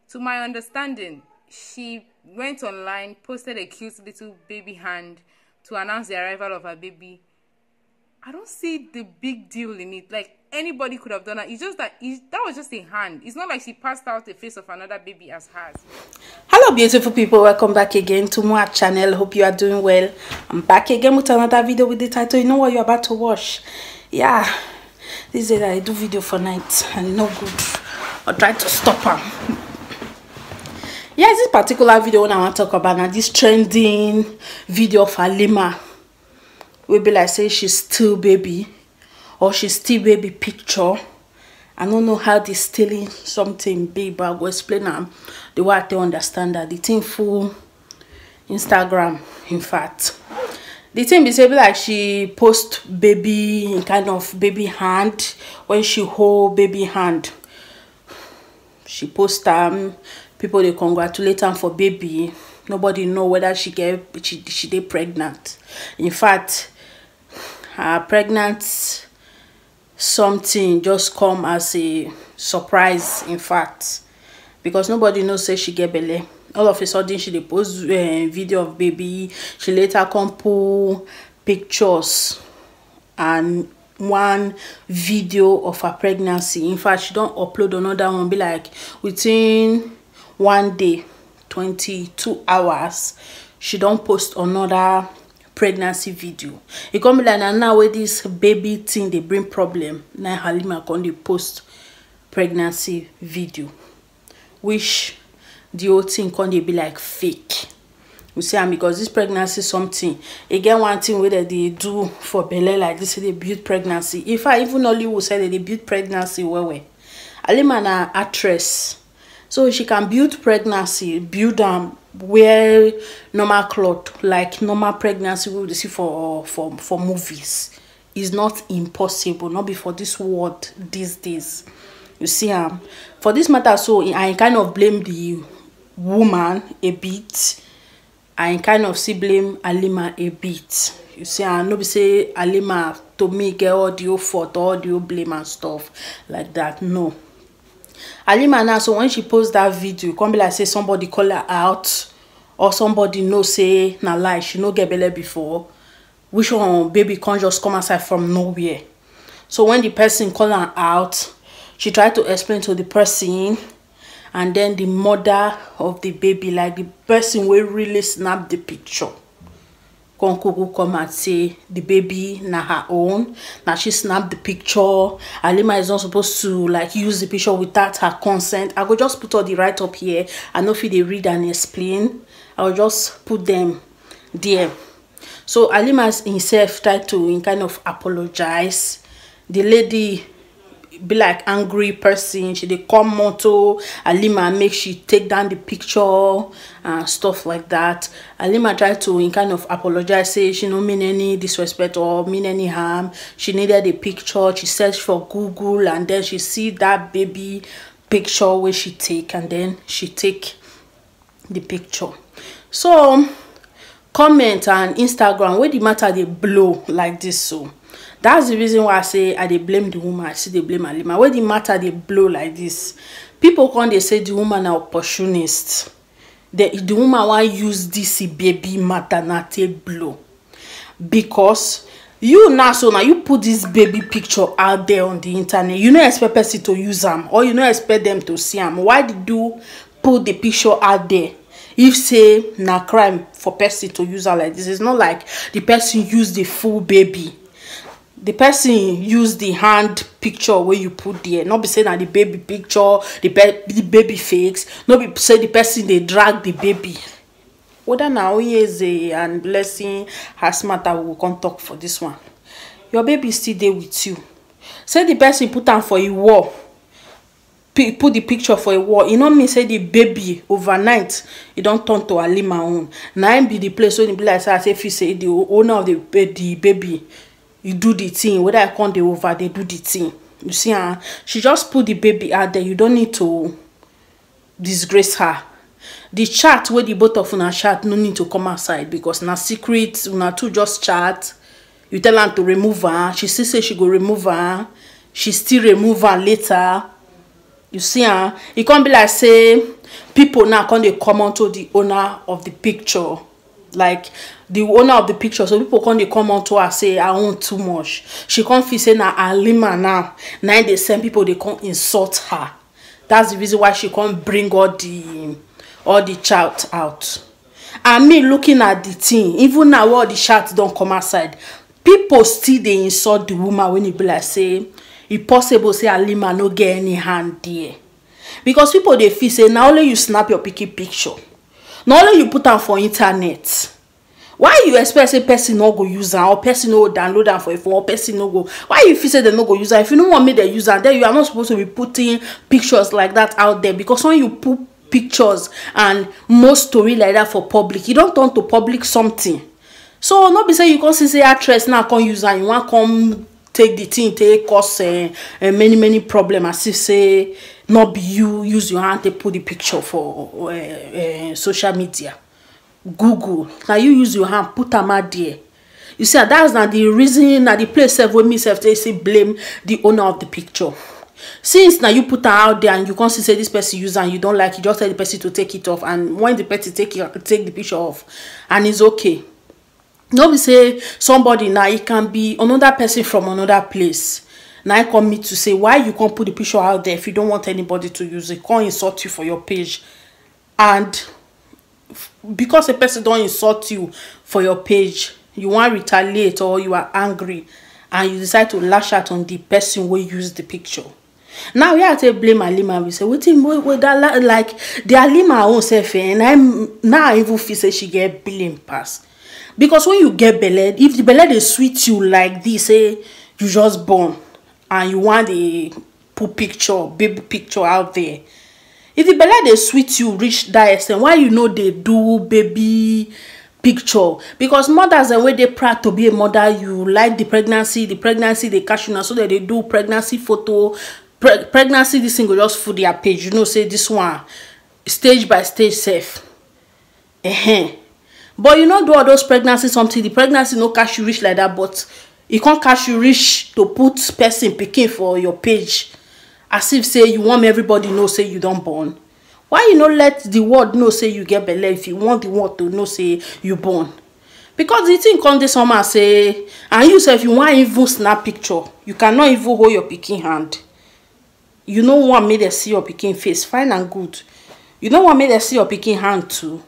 To my understanding, she went online, posted a cute little baby hand to announce the arrival of her baby. I don't see the big deal in it. Like, anybody could have done that. It's just that that was just a hand. It's not like she passed out the face of another baby as hers. Hello beautiful people, welcome back again to my channel. Hope you are doing well. I'm back again with another video with the title, you know what you're about to watch. Yeah, this is I do video for night and no good. I'll try to stop them. Yes, this particular video when I want to talk about now, this trending video of Halima will be like say she's still baby or she's still baby picture. I don't know how they stealing something big, but I'll go explain them the way I understand that the thing full Instagram. In fact, the thing be say like she post baby in kind of baby hand. When she hold baby hand, she post people they congratulate her for baby. Nobody know whether she dey pregnant. In fact, her pregnant something just come as a surprise. In fact, because nobody knows say she get belle. All of a sudden she dey post video of baby. She later come pull pictures and one video of her pregnancy. In fact, she don't upload another one. Be like within one day, 22 hours, she don't post another pregnancy video. It come be like now where this baby thing they bring problem. Now Halima can dey post pregnancy video, which the whole thing can dey be like fake. You see, and because this pregnancy something again, one thing where they do for belle like this, they build pregnancy. If I even Hollywood say that they build pregnancy where Halima na actress, so she can build pregnancy, build them wear normal cloth like normal pregnancy we will see for movies. Is not impossible, not before this world these days. You see, for this matter, so I kind of blame the woman a bit. I kind of see blame Halima a bit. You see, I no be say Halima to me get all the fault, all the blame and stuff like that. No. Halima now, so when she post that video, come be like say somebody call her out or somebody know say na lie, she no get belle before. Which one baby can't just come outside from nowhere. So when the person call her out, she tried to explain to the person, and then the mother of the baby, like the person will really snap the picture, come and say the baby na her own. Now she snapped the picture. Halima is not supposed to like use the picture without her consent. I go just put all the right up here. I know if they read and explain, I'll just put them there. So Halima himself tried to kind of apologize. The lady be like angry person. She dey come moto Halima, make she take down the picture and stuff like that. Halima tried to kind of apologize, say she no mean any disrespect or mean any harm. She needed the picture. She searched for Google and then she see that baby picture where she take, and then she take the picture. So comment and Instagram where the matter they blow like this. So that's the reason why I say I dey blame the woman. I see they blame Halima. Where the matter they blow like this, people come they say the woman are opportunist. The woman want use this baby matter not to blow, because you now so now you put this baby picture out there on the internet. You don't expect person to use them, or you don't expect them to see them. Why did you put the picture out there? If say na crime for person to use her like this, it's not like the person use the full baby. The person use the hand picture where you put there. Not be saying that the baby picture, the baby fakes. Not be say the person they drag the baby. Whether now is and blessing has matter, we will come talk for this one. Your baby still there with you. Say the person put on for a wall. Put the picture for a wall. You know me say the baby overnight it don't turn to Halima own. Now be the place when it be like say if you say the owner of the baby, you do the thing. Whether I can't over, they do the thing. You see, she just put the baby out there. You don't need to disgrace her. The chat where the both of una chat no need to come outside, because na secret. Una two just chat. You tell her to remove her. She still say she go remove her. She still remove her later. You see, it can't be like say people now come dey come onto the owner of the picture, like the owner of the picture. So people come dey come onto her say I own too much. She can't feel say na Halima now. Now they send people, they come insult her. That's the reason why she can't bring all the chat out. And me looking at the thing, even now all the chat don't come outside, people still they insult the woman when it be like say it possible say Halima no get any hand there. Because people they feel say now only you snap your picky picture, not only you put am for internet. Why you expect say person no go use am, or person no download am for a phone, or person no go? Why you feel say they no go use am? If you don't want me to use am, then you are not supposed to be putting pictures like that out there. Because when you put pictures and most story like that for public, you don't turn to public something. So not be say you can say actress now can't use am, you want come take the thing, take cause many problem, as if say not be you use your hand to put the picture for social media. Google, can you use your hand put am out there? You see, that's not the reason, na the place where me self they say blame the owner of the picture. Since now you put am out there and you can't say this person use and you don't like it, just tell the person to take it off, and when the person take the picture off and it's okay. No be say somebody now, it can be another person from another place. Now I come me to say why you can't put the picture out there if you don't want anybody to use it, can't insult you for your page. And because a person don't insult you for your page, you want to retaliate or you are angry and you decide to lash out on the person who used the picture. Now we have to blame Halima. We say what that like the Halima own self, and I even feel say she get blame pass. Because when you get belle, if the belle they sweet you like this, say you just born and you want to put picture, baby picture out there. If the belle they sweet you reach that extent, why you know they do baby picture? Because mothers and when they proud to be a mother, you like the pregnancy they catch you now, so that they do pregnancy photo, pregnancy this thing go just for their page. You know, say this one stage by stage safe. But you know do all those pregnancy something, the pregnancy no catch you reach like that, but it can't catch you reach to put person picking for your page. As if say you want everybody know say you don't born. Why you not let the world know say you get belle if you want the world to know say you born? Because the thing come this summer say, and you say if you want even snap picture, you cannot even hold your picking hand. You don't want me to see your picking face, fine and good. You don't want me to see your picking hand too.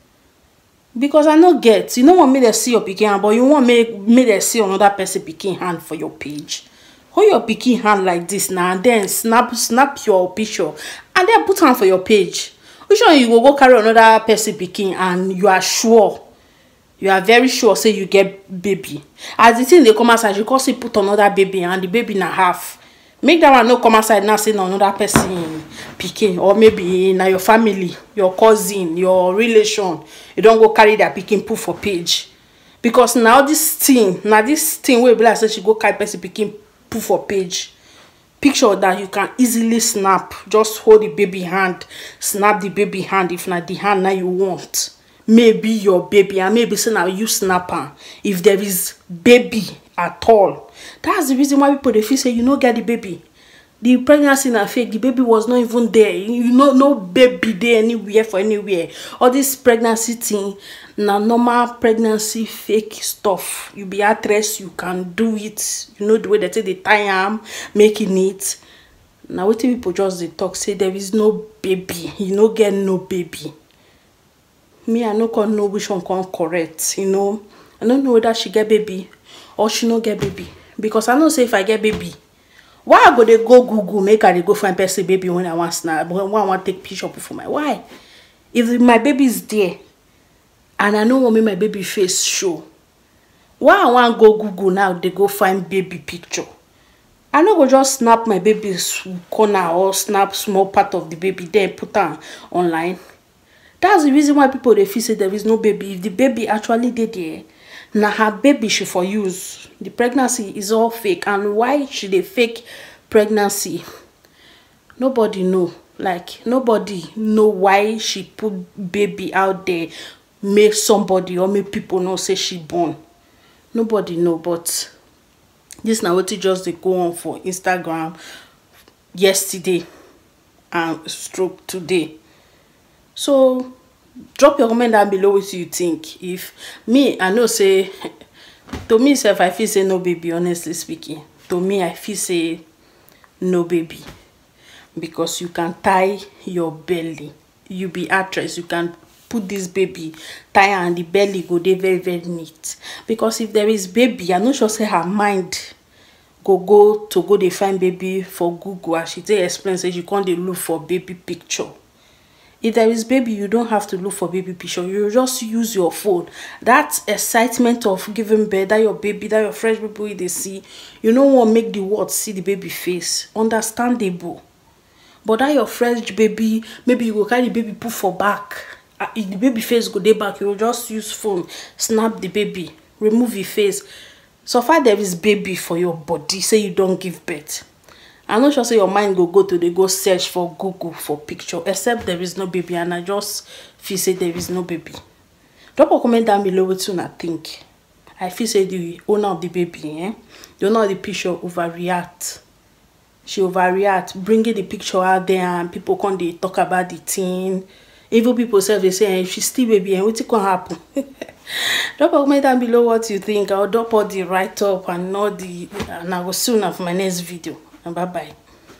Because I no get, you don't want me to see your picking hand, but you want me to see another person picking hand for your page. Hold your picking hand like this now, and then snap your picture, and then put hand for your page. Which one you go carry another person picking, and you are sure, you are very sure, say you get baby. As the thing they come outside, you can say put another baby, and the baby na half. Make that one no come outside now say no another person picking, or maybe na your family, your cousin, your relation. You don't go carry that picking put for page. Because now this thing wey be like say she go carry person picking put for page. Picture that you can easily snap. Just hold the baby hand, snap the baby hand if not the hand now you want. Maybe your baby, and maybe say now you snap her if there is baby at all. That's the reason why people they feel say you no get the baby. The pregnancy na fake, the baby was not even there. You know, no baby there anywhere for anywhere. All this pregnancy thing, na normal pregnancy fake stuff. You be actress, you can do it. You know the way they take the time, making it. Now what people just they talk say there is no baby. You no get no baby. Me, I no can know which one can correct. You know, I don't know whether she get baby or she no get baby. Because I know say if I get baby, why I go they go Google make I go find person baby when I want snap, when I want take picture for my why? If my baby is there and I know want me my baby face show, why I want go Google now they go find baby picture? I no go just snap my baby's corner or snap small part of the baby then put her online. That's the reason why people they feel say there is no baby. If the baby actually did there, now her baby she for use. The pregnancy is all fake. And why should they fake pregnancy? Nobody know. Like nobody know why she put baby out there, make somebody or make people know say she born. Nobody know. But this now what it just they go on for Instagram yesterday. and stroke today. So drop your comment down below what you think. If me, I know say to me self, I feel say no baby, honestly speaking. To me, I feel say no baby, because you can tie your belly. You be actress, you can put this baby, tie her, and the belly go dey very very neat. Because if there is baby, I no sure say her mind go dey find baby for Google, as she take explain say she can't dey look for baby picture. If there is baby, you don't have to look for baby picture. You just use your phone. That excitement of giving birth, that your baby, that your fresh baby they see, you no want make the world see the baby face. Understandable. But that your fresh baby, maybe you go carry the baby put for back. If the baby face go dey back, you will just use phone, snap the baby, remove the face. So far there is baby for your body, say you don't give birth. I'm not sure say your mind go to go search for Google for picture, except there is no baby, and I just feel say there is no baby. Drop a comment down below what you think. I feel say the owner of the baby, the owner of the picture overreact. She overreact, bringing the picture out there, and people come they talk about the thing. Even people say they say if she still baby, and what's it gonna happen? Drop a comment down below what you think. I'll drop all the write up and all the, and I will soon have my next video. And bye bye.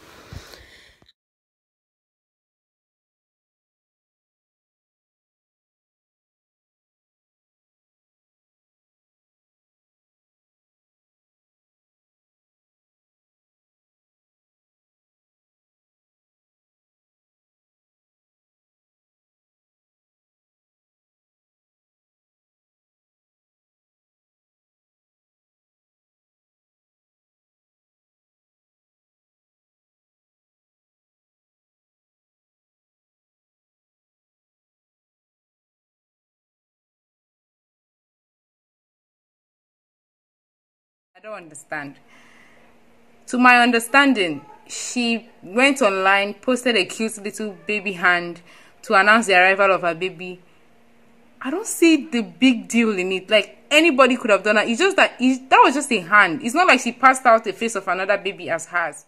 I don't understand. To my understanding, she went online, posted a cute little baby hand to announce the arrival of her baby. I don't see the big deal in it. Like, anybody could have done that. It's just that that was just a hand. It's not like she passed out the face of another baby as hers.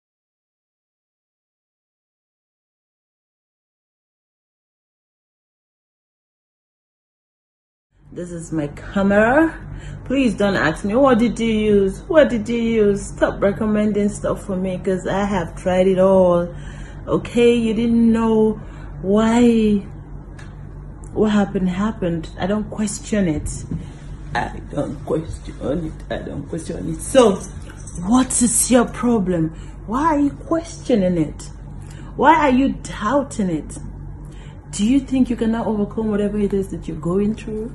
This is my camera. Please don't ask me, what did you use? What did you use? Stop recommending stuff for me, because I have tried it all. Okay, you didn't know why. What happened. I don't question it. I don't question it. So, what is your problem? Why are you questioning it? Why are you doubting it? Do you think you cannot overcome whatever it is that you're going through?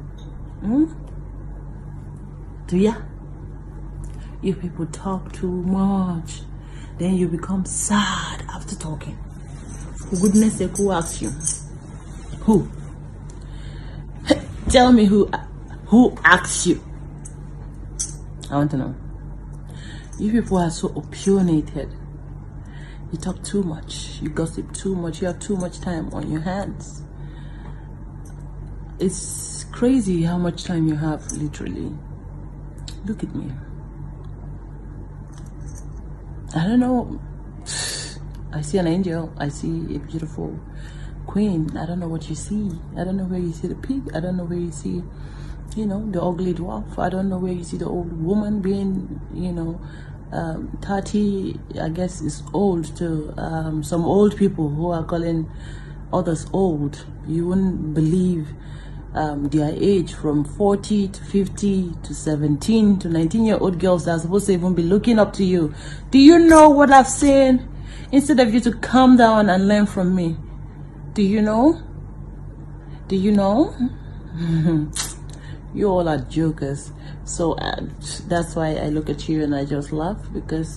Do ya? You people talk too much, then you become sad after talking. For goodness sake, who asked you? Who? Tell me who asked you. I want to know. You people are so opinionated. You talk too much. You gossip too much. You have too much time on your hands. It's crazy how much time you have, literally. Look at me. I don't know. I see an angel. I see a beautiful queen. I don't know what you see. I don't know where you see the pig. I don't know where you see, the ugly dwarf. I don't know where you see the old woman being, 30, I guess, is old to some old people who are calling others old. You wouldn't believe their age, from 40 to 50 to 17 to 19-year-old girls that are supposed to even be looking up to you. Do you know what I've seen? Instead of you to calm down and learn from me. Do you know? Do you know? You all are jokers. So that's why I look at you and I just laugh, because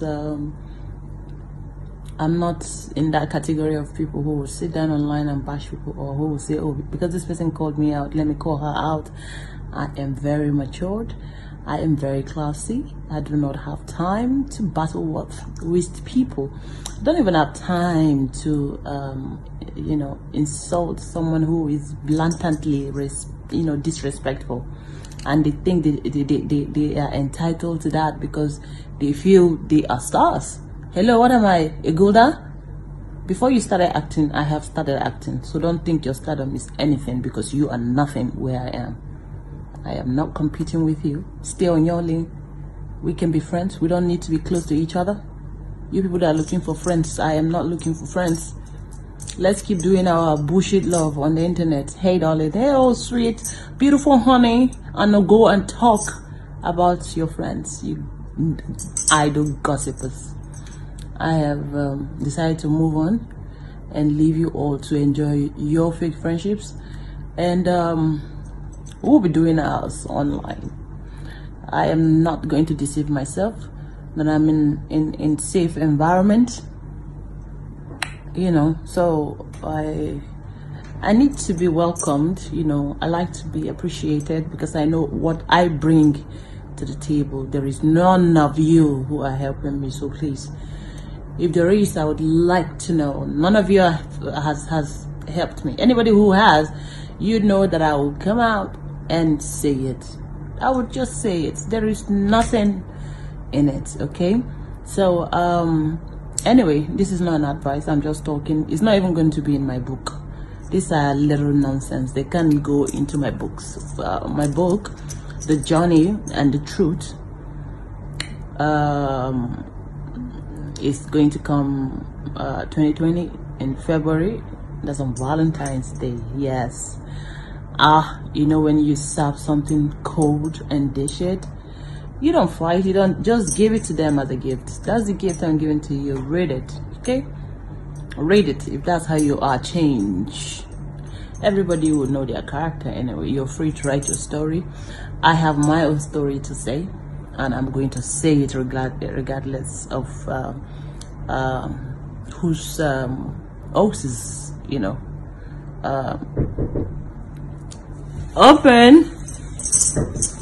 I'm not in that category of people who will sit down online and bash people, or who will say, oh, because this person called me out, let me call her out. I am very matured. I am very classy. I do not have time to battle with people. I don't even have time to, insult someone who is blatantly, disrespectful. And they think they are entitled to that because they feel they are stars. Hello, what am I, a Gulda? Before you started acting, I have started acting. So don't think your stardom is anything, because you are nothing where I am. I am not competing with you. Stay on your lane. We can be friends. We don't need to be close to each other. You people that are looking for friends, I am not looking for friends. Let's keep doing our bullshit love on the internet. Hey darling, hey oh sweet, beautiful honey, and now go and talk about your friends, you idle gossipers. I have decided to move on and leave you all to enjoy your fake friendships, and we'll be doing ours online. I am not going to deceive myself that I'm in safe environment, you know. So I need to be welcomed, you know. I like to be appreciated because I know what I bring to the table. There is none of you who are helping me, so please, if there is, I would like to know. None of you has helped me. Anybody who has, you know that I will come out and say it. I would just say it. There is nothing in it, okay? So anyway, this is not an advice. I'm just talking. It's not even going to be in my book. These are little nonsense. They can't go into my books. My book, The Journey and the Truth, is going to come 2020 in February. That's on Valentine's Day. Yes. You know, when you serve something cold and dish it, you don't fight. You don't just give it to them as a gift. That's the gift I'm giving to you. Read it, okay? Read it if that's how you are. Change. Everybody will know their character anyway. You're free to write your story. I have my own story to say, and I'm going to say it regardless of whose is, you know, open.